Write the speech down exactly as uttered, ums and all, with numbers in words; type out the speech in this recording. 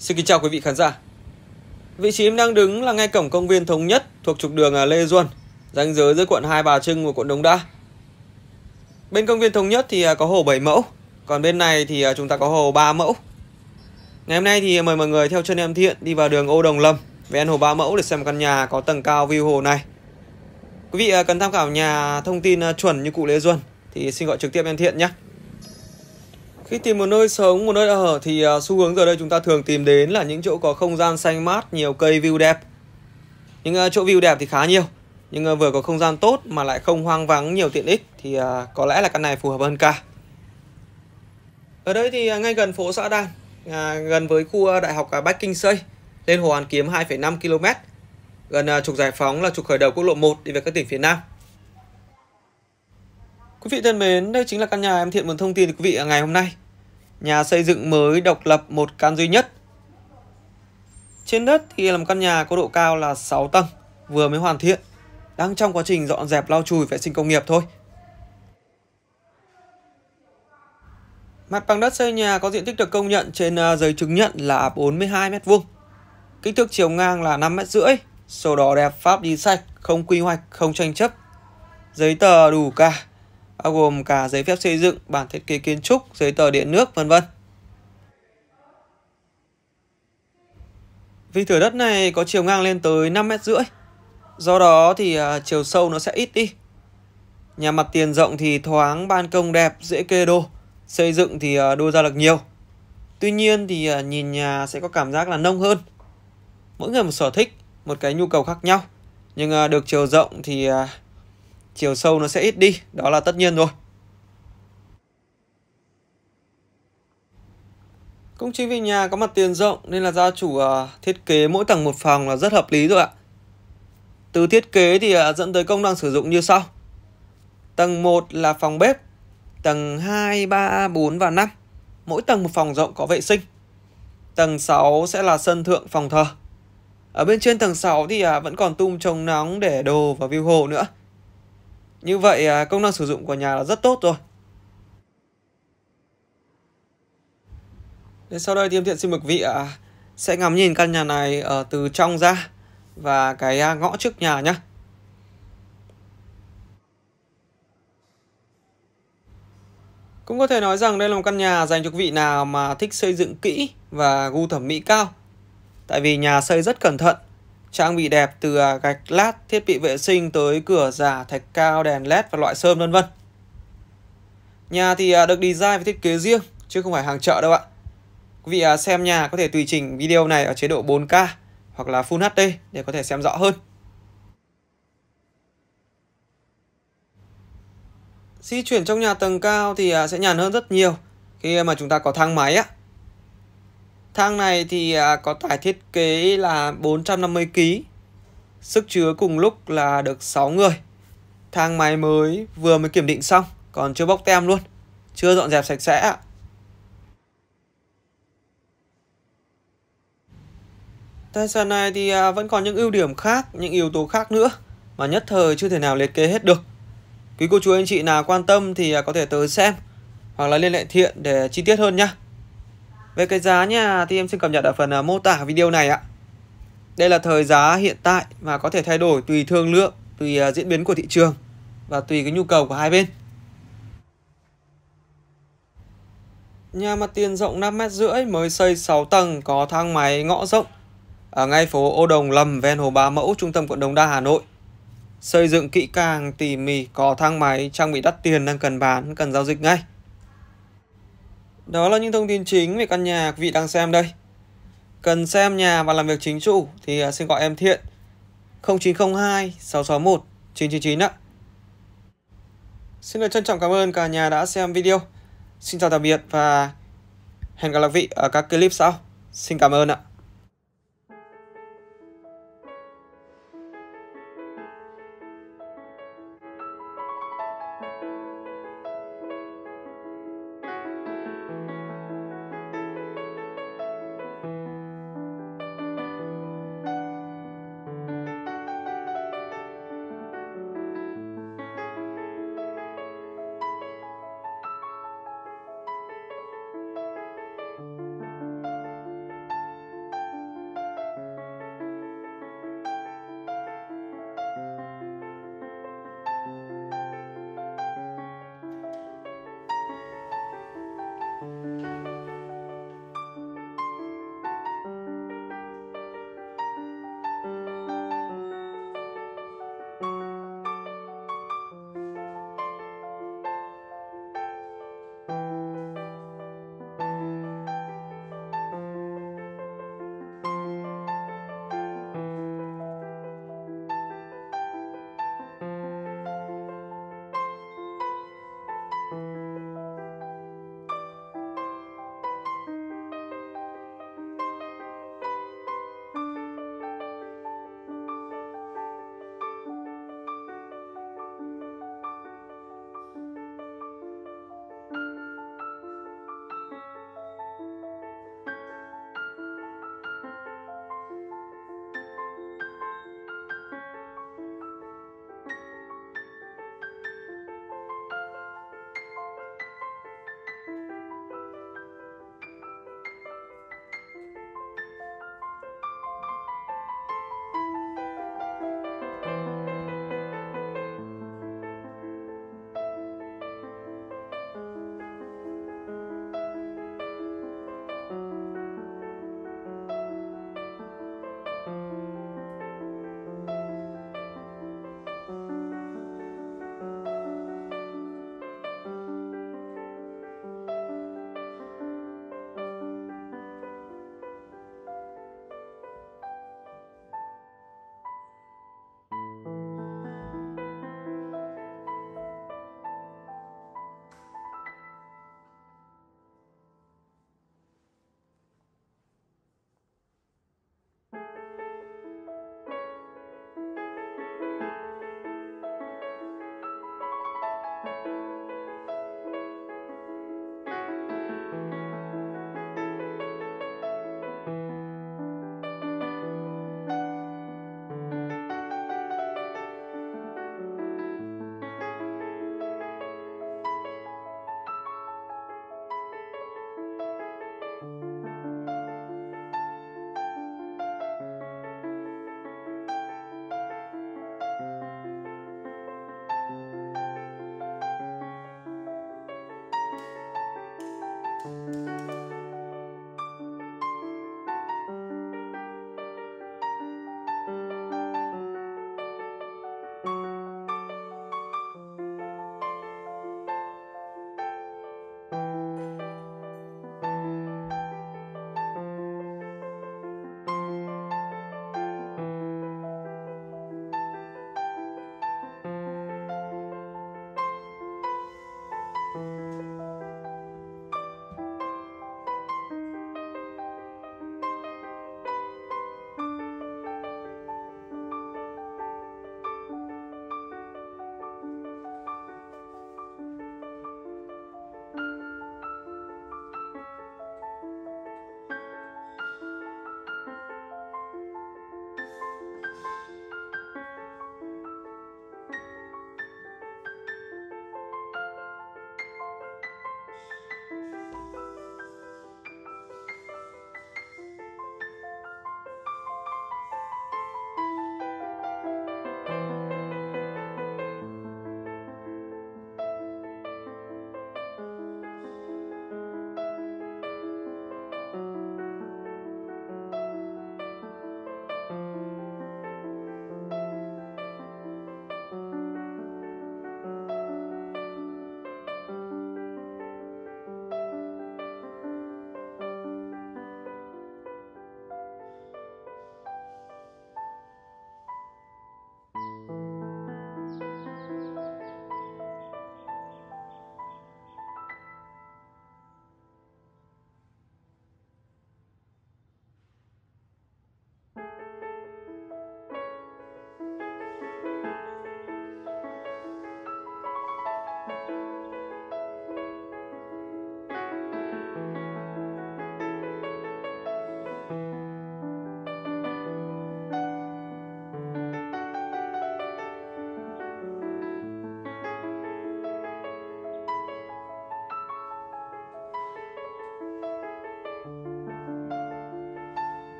Xin kính chào quý vị khán giả. Vị trí em đang đứng là ngay cổng công viên Thống Nhất thuộc trục đường Lê Duẩn, ranh giới giữa quận Hai Bà Trưng và quận Đống Đa. Bên công viên Thống Nhất thì có hồ bảy mẫu, còn bên này thì chúng ta có hồ ba mẫu. Ngày hôm nay thì mời mọi người theo chân em Thiện đi vào đường Ô Đồng Lâm, ven hồ ba mẫu để xem căn nhà có tầng cao view hồ này. Quý vị cần tham khảo nhà thông tin chuẩn như cụ Lê Duẩn thì xin gọi trực tiếp em Thiện nhé. Khi tìm một nơi sống, một nơi ở thì xu hướng giờ đây chúng ta thường tìm đến là những chỗ có không gian xanh mát, nhiều cây view đẹp. Những chỗ view đẹp thì khá nhiều, nhưng vừa có không gian tốt mà lại không hoang vắng, nhiều tiện ích thì có lẽ là căn này phù hợp hơn cả. Ở đây thì ngay gần phố Xã Đàn, gần với khu Đại học Bách Kinh Xây, lên Hồ Hoàn Kiếm hai phẩy năm ki lô mét, gần trục Giải Phóng là trục khởi đầu quốc lộ một đi về các tỉnh phía Nam. Quý vị thân mến, đây chính là căn nhà em Thiện muốn thông tin đến quý vị ở ngày hôm nay. Nhà xây dựng mới độc lập một căn duy nhất. Trên đất thì là một căn nhà có độ cao là sáu tầng, vừa mới hoàn thiện, đang trong quá trình dọn dẹp lau chùi vệ sinh công nghiệp thôi. Mặt bằng đất xây nhà có diện tích được công nhận trên giấy chứng nhận là bốn mươi hai mét vuông. Kích thước chiều ngang là năm mét rưỡi, sổ đỏ đẹp, pháp lý sạch, không quy hoạch, không tranh chấp. Giấy tờ đủ cả, bao gồm cả giấy phép xây dựng, bản thiết kế kiến trúc, giấy tờ điện nước, vân vân. Vì thửa đất này có chiều ngang lên tới năm mét rưỡi, do đó thì uh, chiều sâu nó sẽ ít đi. Nhà mặt tiền rộng thì thoáng, ban công đẹp, dễ kê đô, xây dựng thì uh, đôi ra được nhiều. Tuy nhiên thì uh, nhìn nhà sẽ có cảm giác là nông hơn. Mỗi người một sở thích, một cái nhu cầu khác nhau, nhưng uh, được chiều rộng thì uh, chiều sâu nó sẽ ít đi, đó là tất nhiên rồi. Cũng chính vì nhà có mặt tiền rộng nên là gia chủ uh, thiết kế mỗi tầng một phòng là rất hợp lý rồi ạ. Từ thiết kế thì uh, dẫn tới công năng sử dụng như sau. Tầng một là phòng bếp, tầng hai, ba, bốn và năm, mỗi tầng một phòng rộng có vệ sinh. Tầng sáu sẽ là sân thượng phòng thờ. Ở bên trên tầng sáu thì uh, vẫn còn tum chống nóng để đồ và view hồ nữa. Như vậy uh, công năng sử dụng của nhà là rất tốt rồi. Để sau đây thì em Thiện xin mời quý vị uh, sẽ ngắm nhìn căn nhà này uh, từ trong ra và cái uh, ngõ trước nhà nhé. Cũng có thể nói rằng đây là một căn nhà dành cho quý vị nào mà thích xây dựng kỹ và gu thẩm mỹ cao. Tại vì nhà xây rất cẩn thận, trang bị đẹp từ uh, gạch lát, thiết bị vệ sinh tới cửa giả, thạch cao, đèn led và loại sơn vân vân. Nhà thì uh, được design và thiết kế riêng chứ không phải hàng chợ đâu ạ. Quý vị xem nhà có thể tùy chỉnh video này ở chế độ bốn K hoặc là Full hát đê để có thể xem rõ hơn. Di chuyển trong nhà tầng cao thì sẽ nhàn hơn rất nhiều khi mà chúng ta có thang máy á. Thang này thì có tải thiết kế là bốn trăm năm mươi ki lô gam, sức chứa cùng lúc là được sáu người. Thang máy mới vừa mới kiểm định xong, còn chưa bóc tem luôn, chưa dọn dẹp sạch sẽ ạ. Tài sản này thì vẫn còn những ưu điểm khác, những yếu tố khác nữa mà nhất thời chưa thể nào liệt kê hết được. Quý cô chú anh chị nào quan tâm thì có thể tới xem hoặc là liên hệ Thiện để chi tiết hơn nhé. Về cái giá nhà thì em xin cập nhật ở phần mô tả video này ạ. Đây là thời giá hiện tại và có thể thay đổi tùy thương lượng, tùy diễn biến của thị trường và tùy cái nhu cầu của hai bên. Nhà mặt tiền rộng năm mét rưỡi, mới xây sáu tầng, có thang máy, ngõ rộng, ở ngay phố Ô Đồng Lâm, ven hồ Ba Mẫu, trung tâm quận Đống Đa, Hà Nội. Xây dựng kỹ càng, tỉ mỉ, có thang máy, trang bị đắt tiền, đang cần bán, cần giao dịch ngay. Đó là những thông tin chính về căn nhà quý vị đang xem đây. Cần xem nhà và làm việc chính chủ thì xin gọi em Thiện không chín không hai sáu sáu một chín chín chín ạ. Xin được trân trọng cảm ơn cả nhà đã xem video. Xin chào tạm biệt và hẹn gặp lại quý vị ở các clip sau. Xin cảm ơn ạ.